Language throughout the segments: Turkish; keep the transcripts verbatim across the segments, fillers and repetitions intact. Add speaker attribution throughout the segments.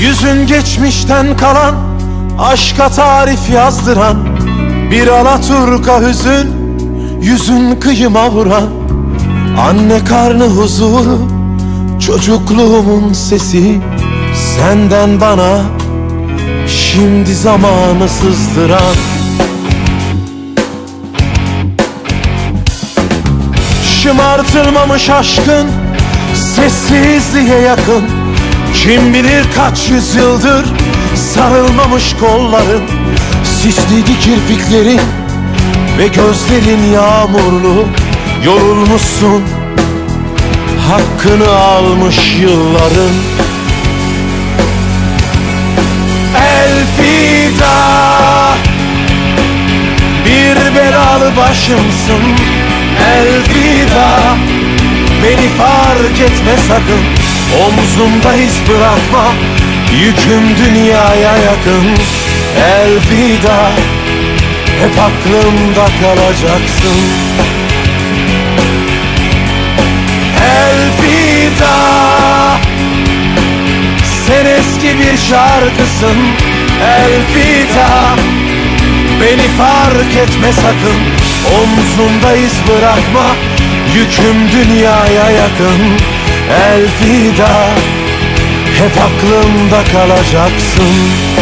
Speaker 1: Yüzün geçmişten kalan, aşka tarif yazdıran bir alaturka hüzün, yüzün kıyıma vuran. Anne karnı huzuru, çocukluğumun sesi, senden bana şimdi zamanı sızdıran. Şımartılmamış aşkın sessizliğe yakın, kim bilir kaç yüzyıldır sarılmamış kolların. Sisliydi kirpiklerin ve gözlerin yağmurlu, yorulmuşsun, hakkını almış yılların. Elfida, bir belalı başımsın. Elfida, beni fark etme sakın. Omzumda iz bırakma, yüküm dünyaya yakın. Elfida, hep aklımda kalacaksın. Elfida, sen eski bir şarkısın. Elfida, beni fark etme sakın. Omzumda iz bırakma, yüküm dünyaya yakın. Elfida, hep aklımda kalacaksın.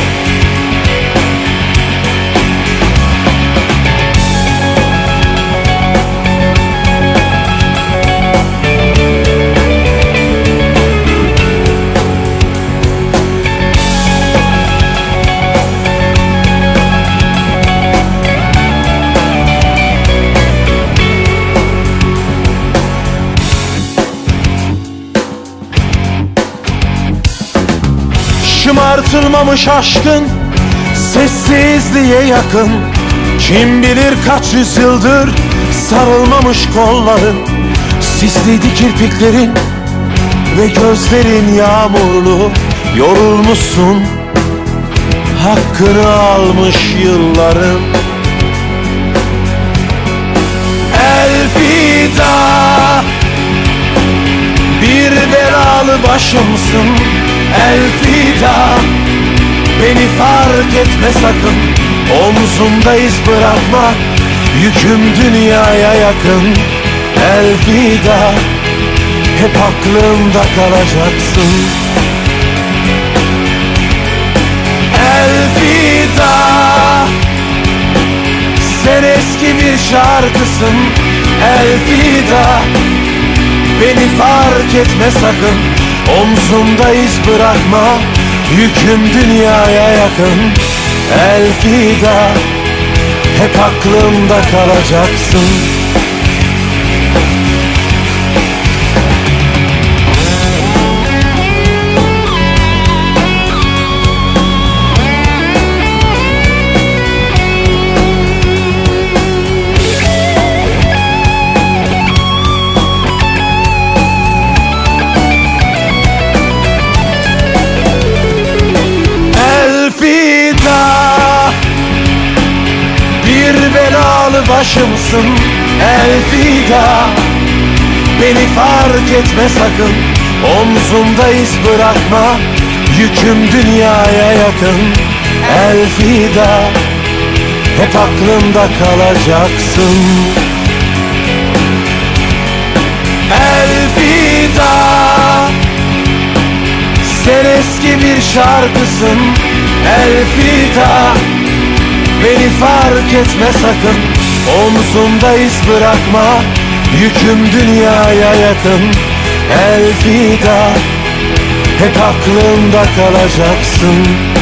Speaker 1: Şımartılmamış aşkın sessizliğe yakın, kim bilir kaç yüzyıldır sarılmamış kolların. Sisliydi kirpiklerin ve gözlerin yağmurlu, yorulmuşsun, hakkını almış yılların. Elfida, bir belalı başımsın. Elfida, beni fark etme sakın. Omzumda iz bırakma, yüküm dünyaya yakın. Elfida, hep aklımda kalacaksın. Elfida, sen eski bir şarkısın. Elfida, beni fark etme sakın. Omzumda iz bırakma, yüküm dünyaya yakın. Elfida, hep aklımda kalacaksın. Bir belalı başımsın. Elfida, beni fark etme sakın. Omzumda iz bırakma, yüküm dünyaya yakın. Elfida, hep aklımda kalacaksın. Elfida, sen eski bir şarkısın. Elfida, beni fark etme sakın. Omzumda iz bırakma, yüküm dünyaya yakın. Elfida, hep aklımda kalacaksın.